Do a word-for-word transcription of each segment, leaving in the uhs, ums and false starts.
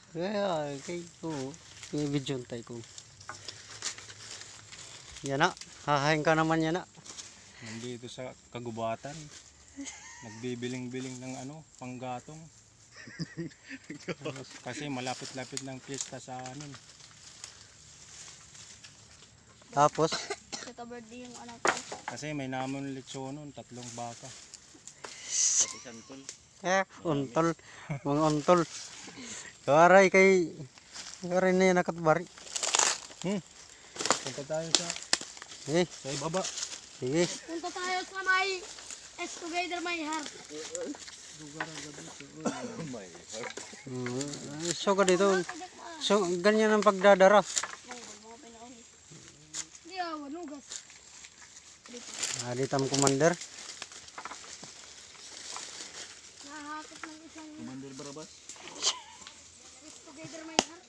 Kaya, kay ko. May video tayo ko. Yan na. Hahain ka naman yan na. Nandito sa kagubatan. Nagbibiling-biling ng ano, panggatong. Kasi malapit-lapit ng piyesta sa amin. Tapos, Ito birthday yung anak ko. Kasi may namon lechon nun, tatlong baka. eh, untol. Mga untol. Kawaray kay, kawaray na yan nakatbari. Hmm. Punta tayo sa, Eh, sa ibaba. sige. Punta tayo sa may S Together My Heart. Mm, so ka dito. So, ganyan ang pagdadara. Hindi ah, wanugas. Ah, ditam commander. Nahakot ng isang Commander Barabas. S Together My Heart.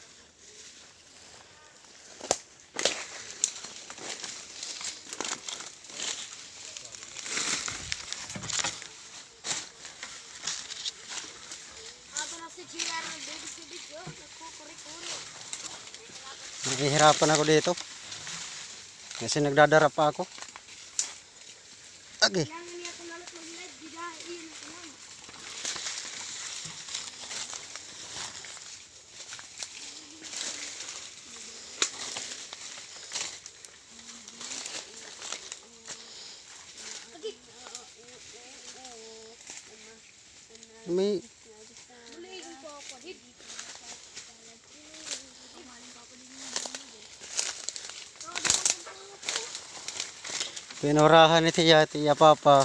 Ato na si Gia ng baby si video. Nagkukuri-kuri. Nahihirapan ako dito. Kasi nagdadara pa ako. Okay. Kailangan niya ito nalat mag-live. Bigahin ito lang. May Ulihin ko ako. Hit. pinurahan ni Tiya, Tiya Papa.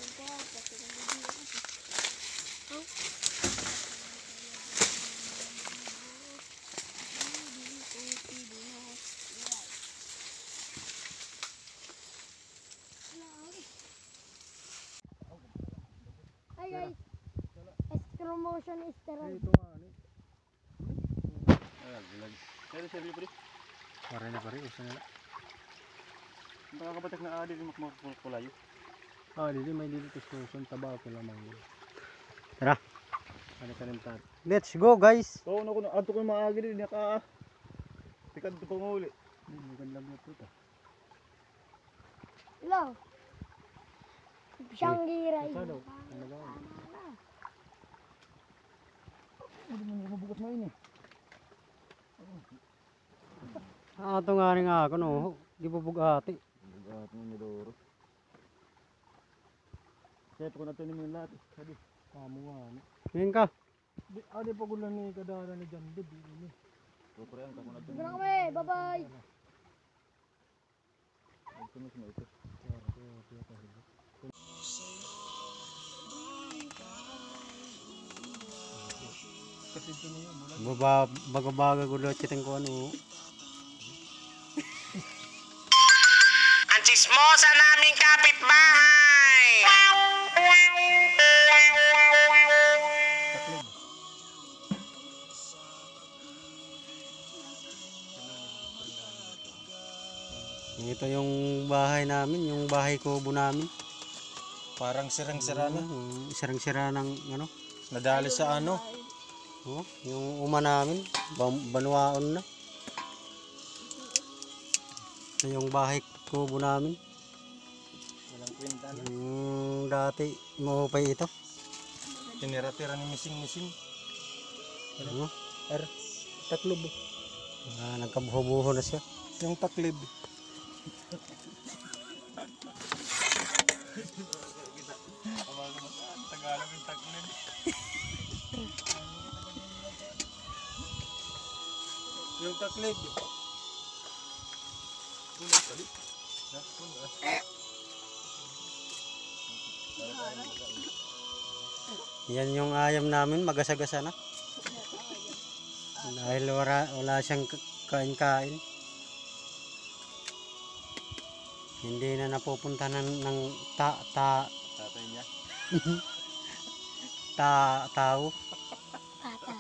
Ay guys. Extra motion is steroid. Ito nga, ano? Ayan, bilag. Pero seryo pre. Pare na pare, usa na. Nakakabatak na adi, makmakulayo. Ah, dili may dili tuskuson taba ko lamang. Tara. Ano ka rin tat? Let's go, guys. Oo, naku, ato ko yung maagi din. Naka, tikad ito pang uli. Maganda mo ito ito. Hello. Siyang giray. Saan daw? Ano daw? Hindi mo mabugot na yun eh. Ah, ito nga rin ako, no. Gibubugati. Bugat mo ni Doro. Kaya ko na ito ni mo lahat. Sabi, kamo nga. Ano? Ngayon ka. Di, adi pa ko lang ni kadara ni Jan. Di, di. Kukurean ka ko na ito. Sige na kami. Bye-bye. Nagtumis mo ito. Kasi ito niyo, bulan. Baba, baga-baga ko lang kitang ko ano. Ang chismosa naming kapitbahay. Ito yung bahay namin, yung bahay kubo namin. Parang sirang-sira na. Mm, Sirang-sira ng ano. Nadali sa ano. Oh, yung uma namin, bam- banwaon na. Ito yung bahay kubo namin. Walang kwenta na. Yung dati mahupay ito. Tinira-tira ni Mising-Mising. Ano? Er, taklob. Ah, nagkabuho-buho na siya. Yung taklib. Tagalog yung taklib. Yung taklib. Kulag pali. Ha? Kulag. Yan yung ayam namin, magasagasa na. Dahil wala, wala siyang k- kain-kain. Hindi na napupunta ng, ng ta, ta, Tatay niya. ta, tao. Pata.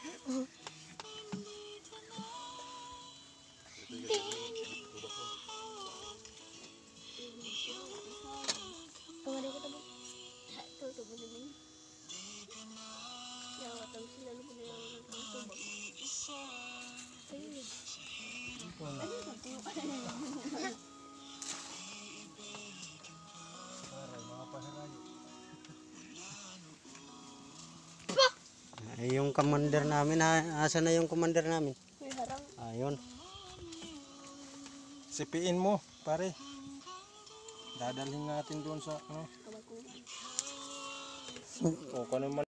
Tumari ko tabo. Ito, ito, ito, ito. Yawa, tawag sila. Ano po nila? Ito, ito. Ay, yung commander namin, ha, asa na yung commander namin? May harang. Ayun. Sipiin mo, pare. Dadalhin natin doon sa ano. O, kung ano man